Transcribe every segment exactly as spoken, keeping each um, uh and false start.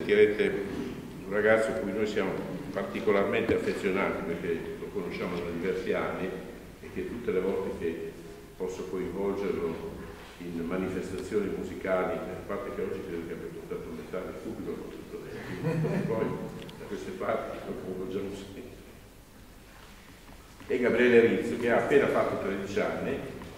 Sentirete un ragazzo a cui noi siamo particolarmente affezionati perché lo conosciamo da diversi anni e che tutte le volte che posso coinvolgerlo in manifestazioni musicali, a parte che oggi credo che abbia portato metà del pubblico con tutto lei, poi da queste parti lo coinvolgiamo sempre. E Gabriele Rizzo, che ha appena fatto tredici anni,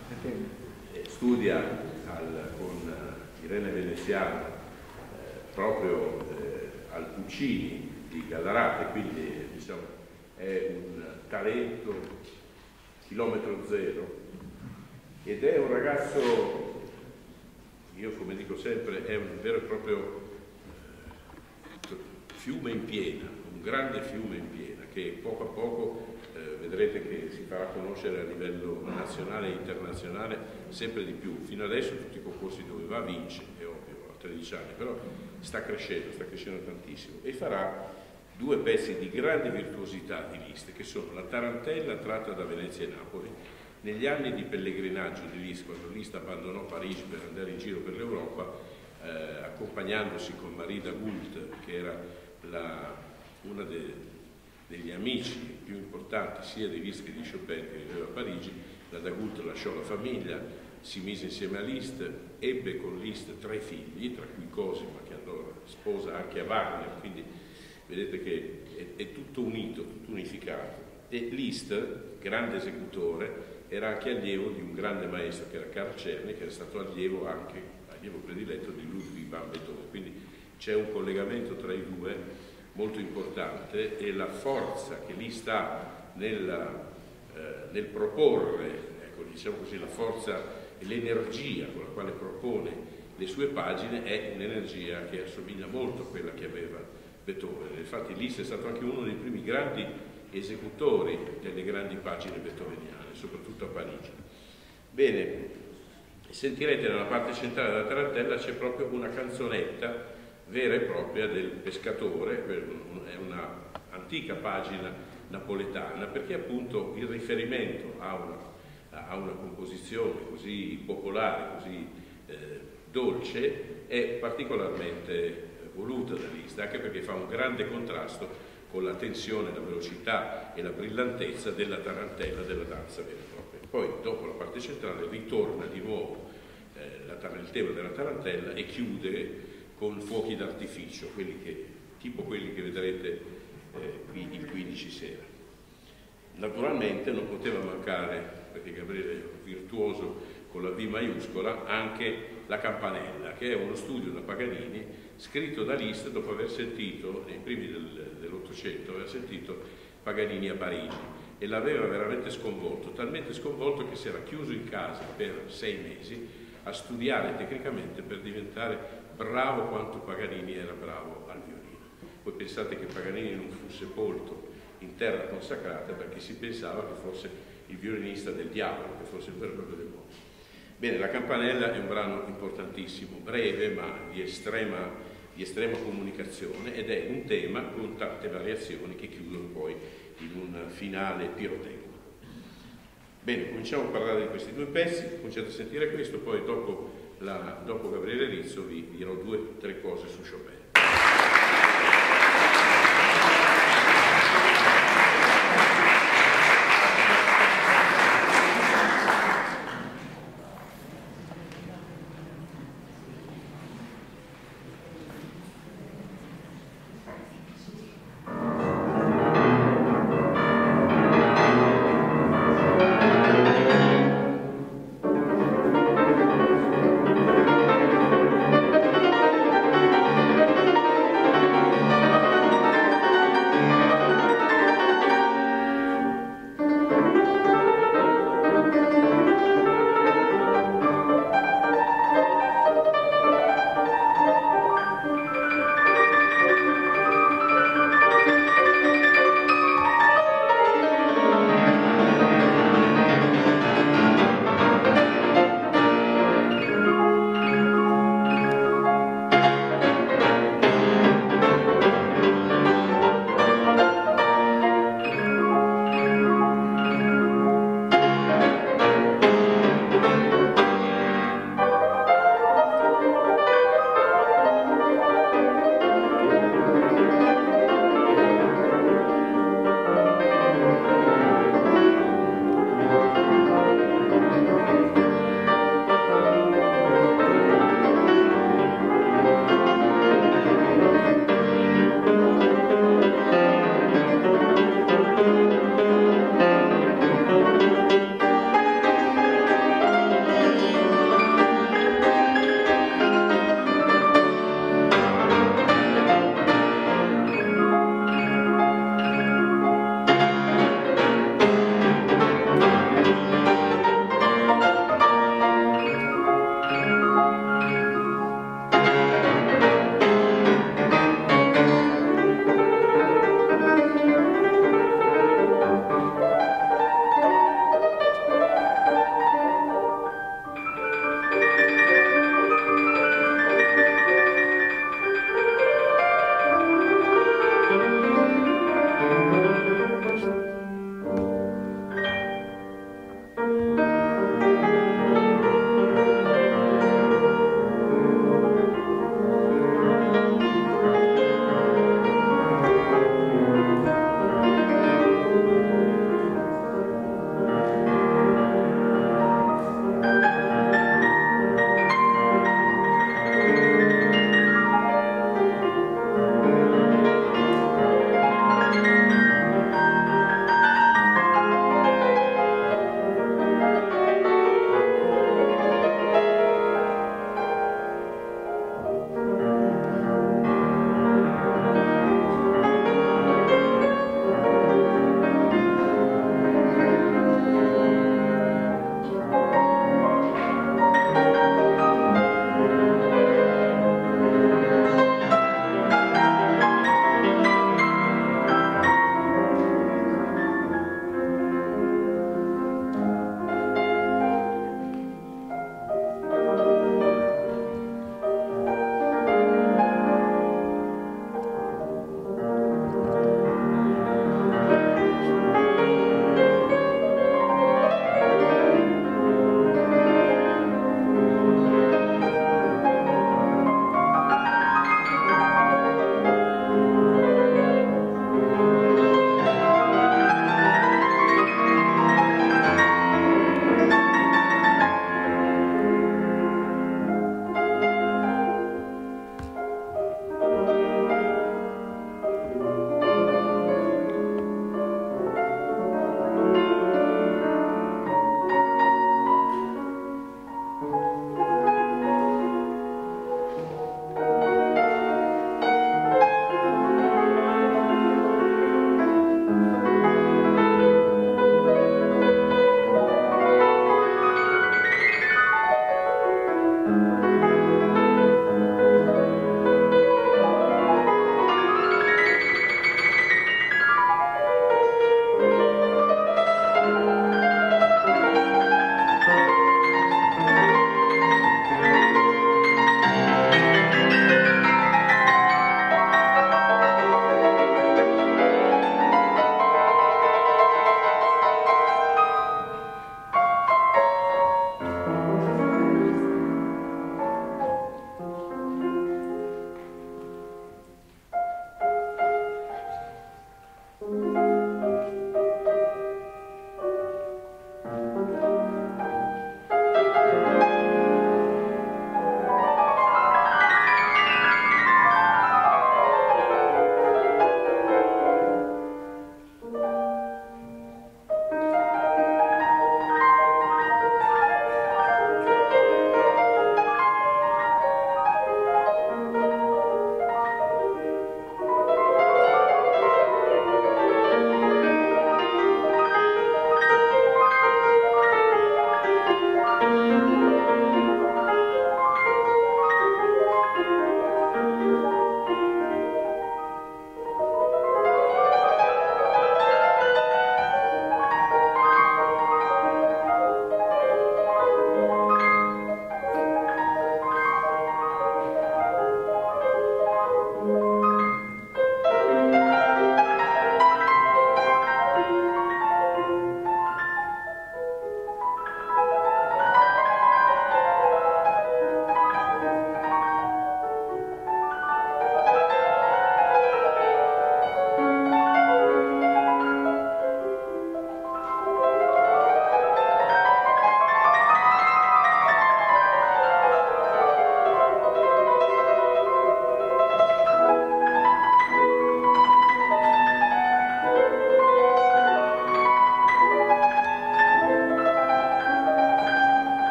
studia al, con Irene Veneziano eh, proprio eh, al Puccini di Gallarate, quindi diciamo, è un talento chilometro zero ed è un ragazzo, io come dico sempre, è un vero e proprio eh, fiume in piena, un grande fiume in piena che poco a poco eh, vedrete che si farà conoscere a livello nazionale e internazionale sempre di più. Fino adesso tutti i concorsi dove va vince, è ovvio, a tredici anni, però sta crescendo, sta crescendo tantissimo e farà due pezzi di grande virtuosità di Liszt, che sono la Tarantella tratta da Venezia e Napoli. Negli anni di pellegrinaggio di Liszt, quando Liszt abbandonò Parigi per andare in giro per l'Europa, eh, accompagnandosi con Marie Dagoult, che era la, una de, degli amici più importanti sia di Liszt che di Chopin, che viveva a Parigi, la Dagoult lasciò la famiglia, si mise insieme a Liszt, ebbe con Liszt tre figli, tra cui Cosima, che andò sposa anche a Wagner, quindi vedete che è, è tutto unito, tutto unificato. E Liszt, grande esecutore, era anche allievo di un grande maestro che era Carl Czerny, che era stato allievo anche, allievo prediletto di Ludwig van Beethoven, quindi c'è un collegamento tra i due molto importante e la forza che Liszt ha nella, eh, nel proporre, ecco, diciamo così, la forza e l'energia con la quale propone le sue pagine è un'energia che assomiglia molto a quella che aveva Beethoven. Infatti Liszt è stato anche uno dei primi grandi esecutori delle grandi pagine beethoveniane, soprattutto a Parigi. Bene, sentirete nella parte centrale della Tarantella c'è proprio una canzonetta vera e propria del pescatore, è una antica pagina napoletana, perché appunto il riferimento a una, a una composizione così popolare, così eh, dolce, è particolarmente voluta da Liszt, anche perché fa un grande contrasto con la tensione, la velocità e la brillantezza della tarantella, della danza vera e propria. Poi dopo la parte centrale ritorna di nuovo eh, la, il tema della tarantella e chiude con fuochi d'artificio, tipo quelli che vedrete eh, qui il quindici sera. Naturalmente non poteva mancare, perché Gabriele è virtuoso con la V maiuscola, anche la Campanella, che è uno studio da Paganini scritto da Liszt dopo aver sentito, nei primi del, dell'Ottocento, aver sentito Paganini a Parigi e l'aveva veramente sconvolto, talmente sconvolto che si era chiuso in casa per sei mesi a studiare tecnicamente per diventare bravo quanto Paganini era bravo al violino. Voi pensate che Paganini non fu sepolto in terra consacrata perché si pensava che fosse il violinista del diavolo, che fosse il vero e proprio demonio. Bene, la Campanella è un brano importantissimo, breve ma di estrema, di estrema comunicazione ed è un tema con tante variazioni che chiudono poi in un finale pirotecnico. Bene, cominciamo a parlare di questi due pezzi, cominciate a sentire questo, poi dopo, la, dopo Gabriele Rizzo vi dirò due o tre cose su Chopin. Thank you.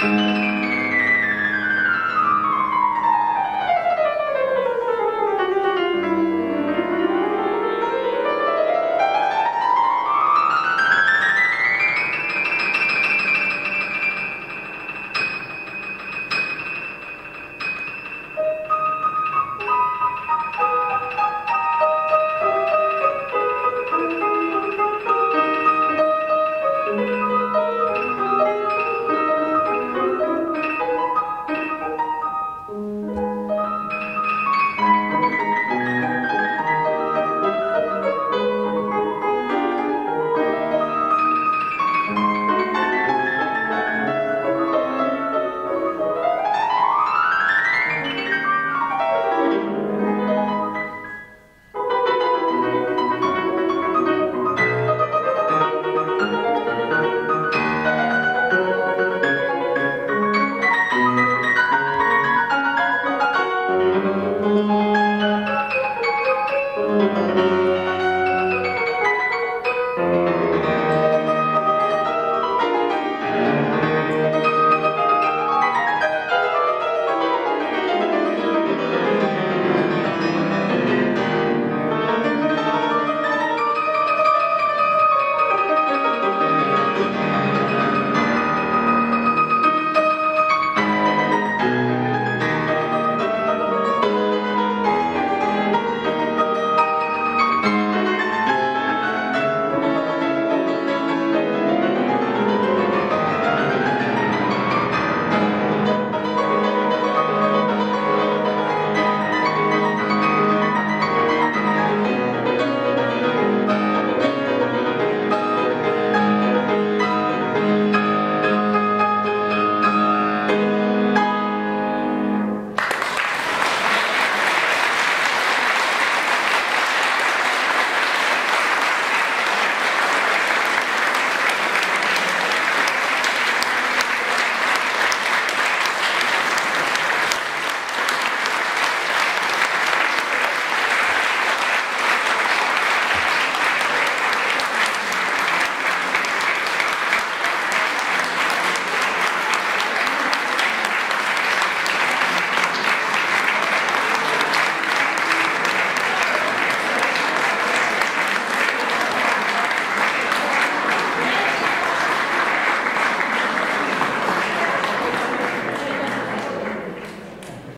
Grazie.